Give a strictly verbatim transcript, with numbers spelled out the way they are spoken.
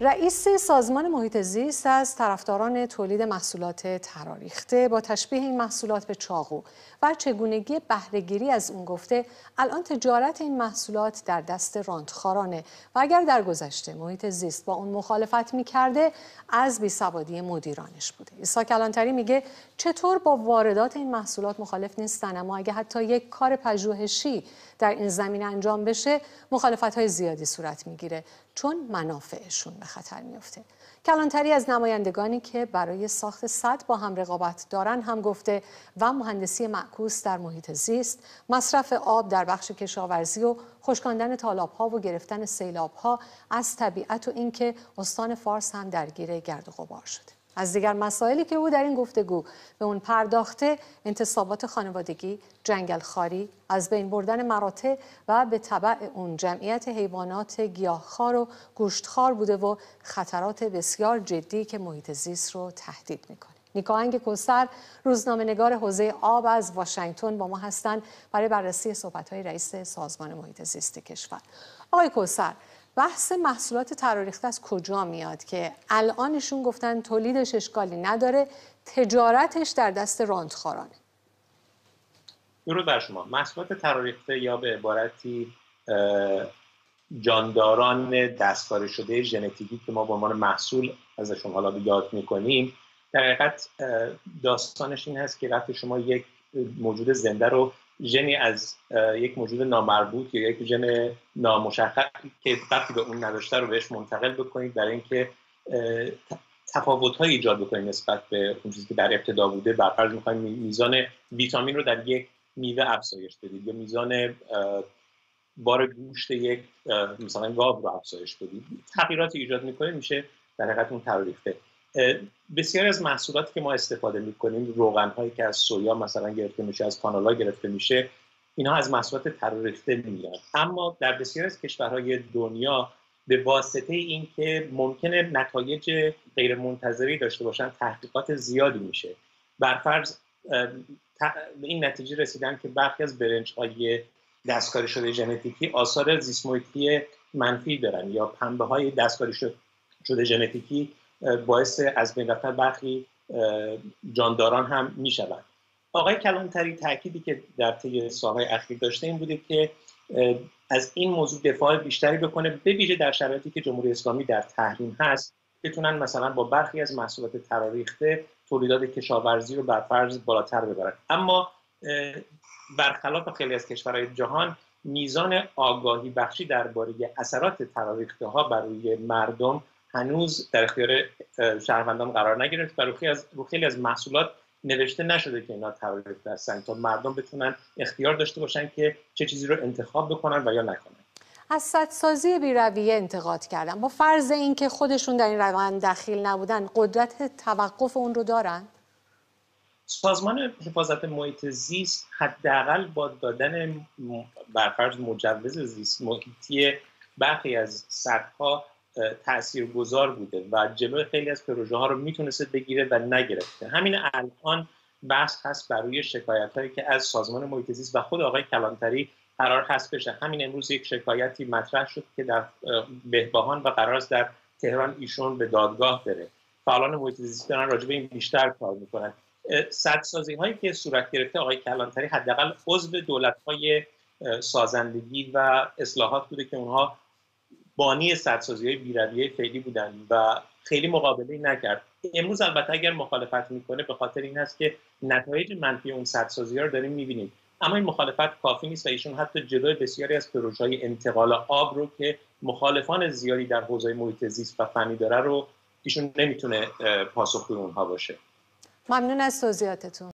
رئیس سازمان محیط زیست از طرفداران تولید محصولات تراریخته با تشبیه این محصولات به چاقو و چگونگی بهره‌گیری از اون گفته الان تجارت این محصولات در دست راندخارانه و اگر در گذشته محیط زیست با اون مخالفت می‌کرده از بیسوادی مدیرانش بوده. عیسی کلانتری میگه چطور با واردات این محصولات مخالف نیستن، اما اگه حتی یک کار پژوهشی در این زمینه انجام بشه مخالفت‌های زیادی صورت میگیره چون منافعشون به خطر میفته. کلانتری از نمایندگانی که برای ساخت سد با هم رقابت دارن هم گفته و مهندسی معکوس در محیط زیست، مصرف آب در بخش کشاورزی و خشکاندن تالاب‌ها و گرفتن سیلاب‌ها از طبیعت و اینکه استان فارس هم درگیر گرد و غبار شده. از دیگر مسائلی که او در این گفتگو به اون پرداخته انتصابات خانوادگی، جنگلخواری، از بین بردن مراتع و به تبع اون جمعیت حیوانات گیاهخوار و گوشتخوار بوده و خطرات بسیار جدی که محیط زیست رو تهدید میکنه. نیکاهنگ کوثر، روزنامه‌نگار حوزه آب از واشنگتن با ما هستند برای بررسی صحبت‌های رئیس سازمان محیط زیست کشور. آقای کوثر، بحث محصولات تراریخته از کجا میاد که الانشون گفتن تولیدش اشکالی نداره، تجارتش در دست راندخارانه؟ درود بر شما. محصولات تراریخته یا به عبارتی جانداران دستکاری شده ژنتیکی که ما به عنوان محصول ازشون حالا یاد میکنیم، در حقیقت داستانش این هست که وقتی شما یک موجود زنده رو ژنی از یک موجود نامربوط یا یک ژن نامشخص که وقتی به اون نداشته رو بهش منتقل بکنید برای اینکه تفاوت‌های ایجاد بکنید نسبت به اون چیزی که در ابتدا بوده. بر فرض می‌خواید میزان ویتامین رو در یک میوه افزایش بدید یا میزان بار گوشت یک مثلا گاو رو افزایش بدید، تغییراتی ایجاد می‌کنه، میشه در حقیقت اون تراریخته. بسیاری از محصولاتی که ما استفاده می‌کنیم، روغن‌هایی که از سویا مثلا گرفته میشه، از کانالا گرفته میشه، اینها از محصولات تراریخته میاد. اما در بسیاری از کشورهای دنیا به واسطه اینکه ممکنه نتایج غیر منتظری داشته باشن، تحقیقات زیادی میشه. بر فرض به این نتیجه رسیدن که برخی از برنج‌های دستکاری شده ژنتیکی آثار زیست محیطی منفی دارن یا پنبه‌های دستکاری شده ژنتیکی باعث از بین رفتن برخی جانداران هم میشوند. آقای کلانتری تأکیدی که در طی سالهای اخیر داشته این بوده که از این موضوع دفاع بیشتری بکنه، به ویژه در شرایطی که جمهوری اسلامی در تحریم هست، بتونن مثلا با برخی از محصولات تراریخته تولیدات کشاورزی رو بر فرض بالاتر ببرن. اما برخلاف خیلی از کشورهای جهان، میزان آگاهی بخشی درباره اثرات تراریخته ها بر روی مردم هنوز در اختیار شهروندان قرار نگرفت و روی از خیلی از محصولات نوشته نشده که اینا تراریخته هستن تا مردم بتونن اختیار داشته باشن که چه چیزی رو انتخاب بکنن و یا نکنن. از سدسازی بی‌رویه انتقاد کردن، با فرض اینکه خودشون در این روند دخیل نبودن، قدرت توقف اون رو دارن؟ سازمان حفاظت محیط زیست حداقل با دادن برفرض مجوز زیست محیطی برخی از سدها تاثیرگذار بوده و جلوی خیلی از پروژه ها رو میتونسته بگیره و نگرفته. همین الان بحث هست بر روی شکایت هایی که از سازمان محیط زیست و خود آقای کلانتری قرار هست بشه. همین امروز یک شکایتی مطرح شد که در بهبهان و قرار است در تهران ایشون به دادگاه بره. فعالان محیط زیست دارن راجع به این بیشتر کار میکنن. سدسازی هایی که صورت گرفته آقای کلانتری حداقل عضو دولت های سازندگی و اصلاحات بوده که اونها بانی سدسازی‌های بی‌رویه فعلی بودن و خیلی مقابله‌ای نکرد. امروز البته اگر مخالفت میکنه به خاطر این هست که نتایج منفی اون سدسازی‌ها رو داریم میبینیم. اما این مخالفت کافی نیست و ایشون حتی جلوی بسیاری از پروژه‌های انتقال آب رو که مخالفان زیادی در حوزه محیط زیست و فنی داره رو ایشون نمیتونه پاسخگوی اونها باشه. ممنون از توضیحاتتون.